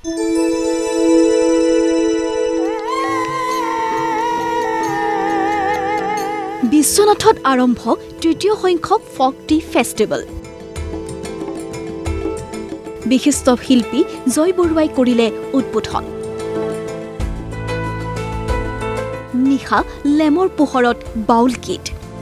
বিশ্বনাথত আৰম্ভ তৃতীয় সংখ্যক ফক টি ফেষ্টিভেল বিশিষ্ট শিল্পী জয় বৰুৱাই কৰিলে উদ্বোধন নিশা লেমৰ পোহৰত বাউল গীত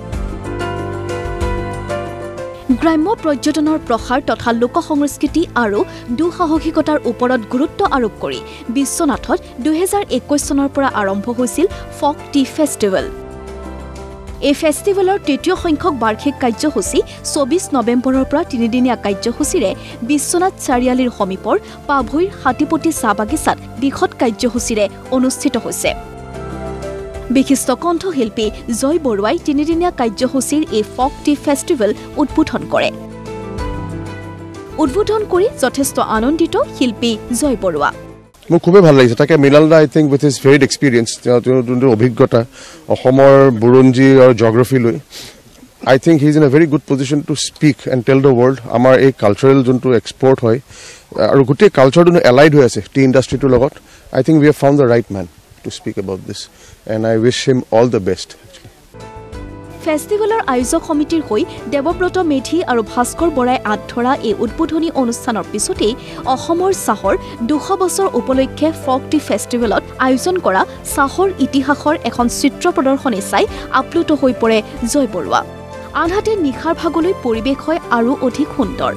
গ্ৰাম্য পৰ্যটনৰ প্ৰসাৰ তথা লোক সংস্কৃতি আৰু দুঃসাহসিকতাৰ ওপৰত গুৰুত্ব আৰোপ কৰি বিশ্বনাথত 2021 চনৰ পৰা আৰম্ভ হৈছিল ফক টি ফেষ্টিভেল এই ফেষ্টিভেলৰ তৃতীয় সংখ্যক বাৰ্ষিক কাৰ্যসূচী 24 নৱেম্বৰৰ পৰা তিনিদিনীয়া কাৰ্যসূচীৰে বিশ্বনাথ চাৰিআলিৰ সমীপৰ পাভৈৰ হাতীপতি চাহ বাগিচাত বৃহৎ কাৰ্যসূচীৰে অনুষ্ঠিত হৈছে বিশিষ্ট কণ্ঠশিল্পী জয় বৰুৱাই তিনিদিনীয়া কাৰ্যসূচীৰ এই ফক টি ফেষ্টিভেল উদ্বোধন কৰে উদ্বোধন কৰি যথেষ্ট আনন্দিত শিল্পী জয় বৰুৱা মোৰ খুবেই ভাল লাগিছে তাকে মিলালদা I think with his varied experience যোনটো অভিজ্ঞতা অসমৰ বুৰঞ্জী আৰু জিঅ'গ্ৰাফি লৈ I think he is in a very good position to speak and tell the world আমাৰ এই কালচাৰেল যোনটো এক্সপৰ্ট হয় আৰু গোটেই কালচাৰটো এলাইড হৈ আছে টি ইণ্ডাষ্ট্ৰিটোৰ লগত I think we have found the right men to speak about this and I wish him all the best ফেষ্টিভেলৰ আয়োজক সমিতিৰ হৈ দেৱব্ৰত মেধি আৰু ভাস্কৰ বৰাই আঁত ধৰা এই উদ্বোধনী অনুষ্ঠানৰ পিছতেই অসমৰ চাহৰ 200 বছৰ উপলক্ষে ফক টি ফেষ্টিভেলত আয়োজন কৰা চাহৰ ইতিহাসৰ এখন চিত্ৰ প্ৰদৰ্শনী চাই আপ্লুত হৈ পৰে জয় বৰুৱা আনহাতে নিশাৰ ভাগলৈ পৰিৱেশ হয় আৰু অধিক সুন্দৰ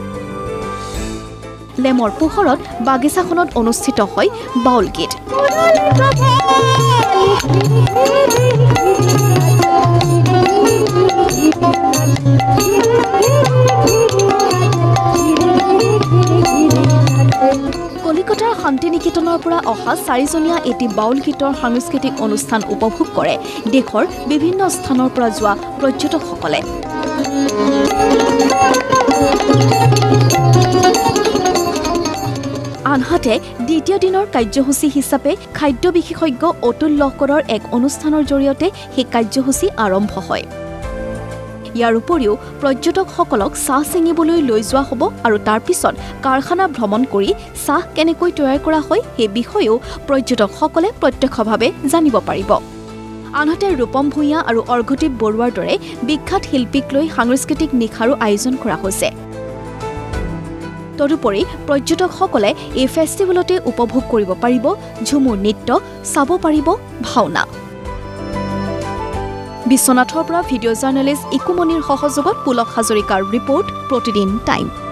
লেমৰ পোহৰত বাগিচাখনত অনুষ্ঠিত হয় বাউল গীত কলিকতাৰ শান্তিনিকেতনৰ পৰা অহা 4জনীয়া এটি বাউল গীতৰ সাংস্কৃতিক অনুষ্ঠান উপভোগ কৰে দেশৰ বিভিন্ন স্থানৰ পৰা যোৱা পৰ্যটকসকলে আনহাতে দ্বিতীয় দিনৰ কাৰ্যসূচী হিচাপে খাদ্য বিশেষজ্ঞ অতুল লহকৰৰ এক অনুষ্ঠানৰ জৰিয়তে সেই কাৰ্যসূচী আৰম্ভ হয় ইয়াৰ উপৰিও পৰ্যটকসকলক চাহ চিঙিবলৈ লৈ যোৱা হ'ব আৰু তাৰ পিছত কাৰখানা ভ্ৰমণ কৰি চাহ কেনেকৈ তৈয়াৰ কৰা হয় সেই বিষয়েও পৰ্যটকসকলে প্ৰত্যক্ষভাৱে জানিব পাৰিব আনহাতে ৰূপম ভূঞা আৰু অৰ্ঘদীপ বৰুৱাৰ দৰে বিখ্যাত শিল্পীক লৈ সাংস্কৃতিক নিশাৰো আয়োজন কৰা হৈছে তদুপৰি পৰ্যটকসকলে এই ফেষ্টিভেলতে উপভোগ কৰিব পাৰিব ঝুমুৰ নৃত্য চাব পাৰিব ভাওনা বিশ্বনাথৰ পৰা ভিডিঅ' জাৰ্নেলিষ্ট ইকুমনিৰ সহযোগত পুলক হাজৰিকাৰ ৰিপৰ্ট প্ৰতিদিন টাইম